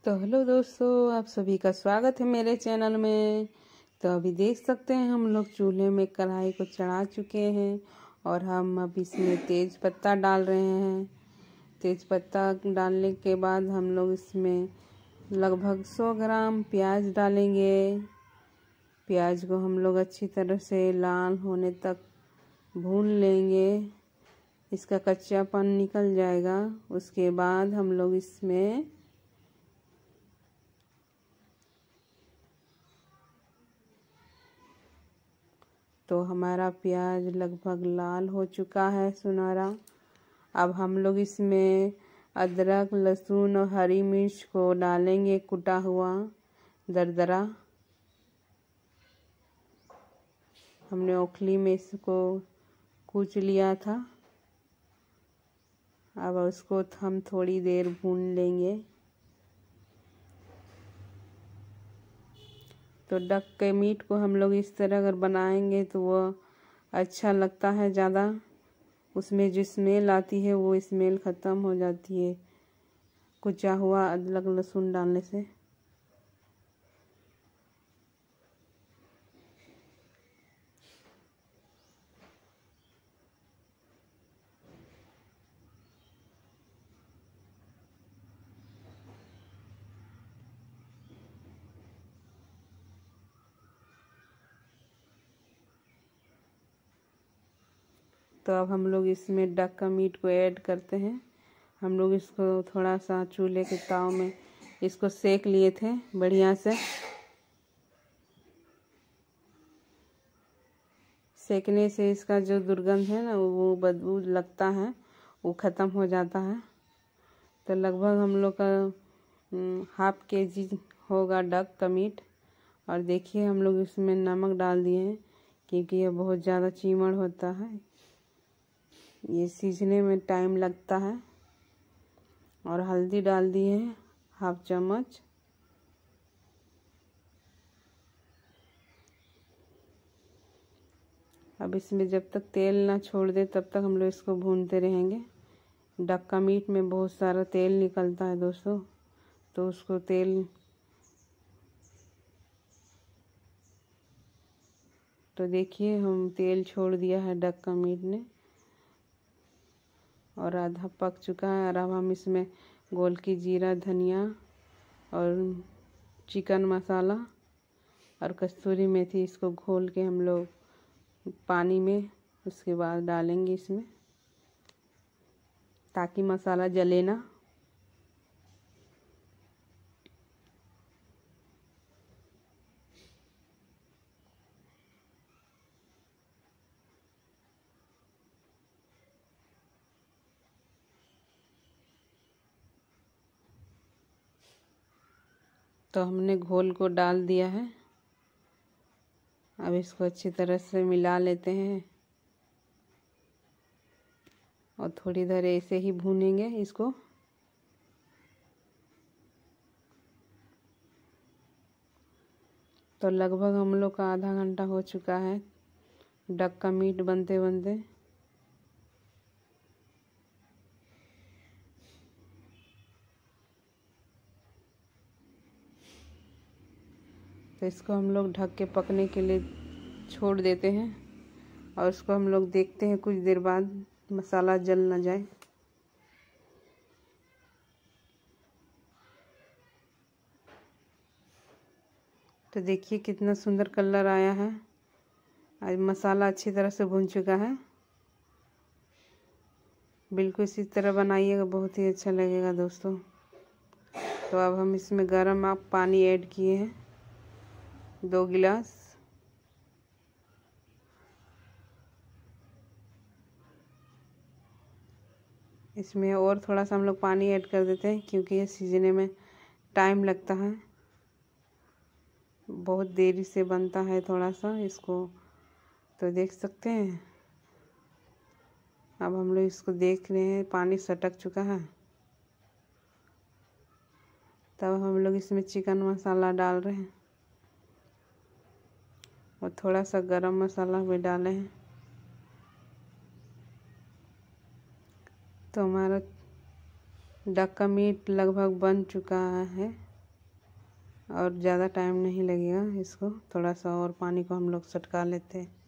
तो हेलो दोस्तों, आप सभी का स्वागत है मेरे चैनल में। तो अभी देख सकते हैं हम लोग चूल्हे में कढ़ाई को चढ़ा चुके हैं और हम अब इसमें तेज पत्ता डाल रहे हैं। तेज पत्ता डालने के बाद हम लोग इसमें लगभग 100 ग्राम प्याज डालेंगे। प्याज को हम लोग अच्छी तरह से लाल होने तक भून लेंगे। इसका कच्चापन निकल जाएगा। उसके बाद हम लोग इसमें तो हमारा प्याज लगभग लाल हो चुका है, सुनहरा। अब हम लोग इसमें अदरक, लहसुन और हरी मिर्च को डालेंगे, कुटा हुआ दरदरा। हमने ओखली में इसको कूच लिया था। अब उसको हम थोड़ी देर भून लेंगे। तो डक के मीट को हम लोग इस तरह अगर बनाएंगे तो वो अच्छा लगता है ज़्यादा। उसमें जो स्मेल आती है वो स्मेल ख़त्म हो जाती है कुचा हुआ अदरक लहसुन डालने से। तो अब हम लोग इसमें डक का मीट को ऐड करते हैं। हम लोग इसको थोड़ा सा चूल्हे के ताव में इसको सेक लिए थे बढ़िया से। सेकने से इसका जो दुर्गंध है ना, वो बदबू लगता है, वो ख़त्म हो जाता है। तो लगभग हम लोग का 1/2 kg होगा डक का मीट। और देखिए हम लोग इसमें नमक डाल दिए हैं क्योंकि ये बहुत ज़्यादा चीमड़ होता है, ये सीजने में टाइम लगता है। और हल्दी डाल दिए हैं 1/2 चम्मच। अब इसमें जब तक तेल ना छोड़ दे तब तक हम लोग इसको भूनते रहेंगे। डक का मीट में बहुत सारा तेल निकलता है दोस्तों, तो उसको तो देखिए हम तेल छोड़ दिया है डक का मीट ने और आधा पक चुका है। और अब हम इसमें गोलकी जीरा, धनिया और चिकन मसाला और कस्तूरी मेथी इसको घोल के हम लोग पानी में उसके बाद डालेंगे इसमें, ताकि मसाला जले ना। तो हमने घोल को डाल दिया है। अब इसको अच्छी तरह से मिला लेते हैं और थोड़ी देर ऐसे ही भूनेंगे इसको। तो लगभग हम लोग का आधा घंटा हो चुका है डक का मीट बनते बनते। तो इसको हम लोग ढक के पकने के लिए छोड़ देते हैं और उसको हम लोग देखते हैं कुछ देर बाद, मसाला जल ना जाए। तो देखिए कितना सुंदर कलर आया है। आज मसाला अच्छी तरह से भुन चुका है। बिल्कुल इसी तरह बनाइएगा, बहुत ही अच्छा लगेगा दोस्तों। तो अब हम इसमें गर्म पानी ऐड किए हैं 2 गिलास। इसमें और थोड़ा सा हम लोग पानी ऐड कर देते हैं क्योंकि ये सीजने में टाइम लगता है, बहुत देरी से बनता है थोड़ा सा इसको। तो देख सकते हैं अब हम लोग इसको देख रहे हैं, पानी सटक चुका है। तब हम लोग इसमें चिकन मसाला डाल रहे हैं और थोड़ा सा गरम मसाला भी डाले हैं। तो हमारा डक का मीट लगभग बन चुका है। और ज़्यादा टाइम नहीं लगेगा, इसको थोड़ा सा और पानी को हम लोग सटका लेते हैं।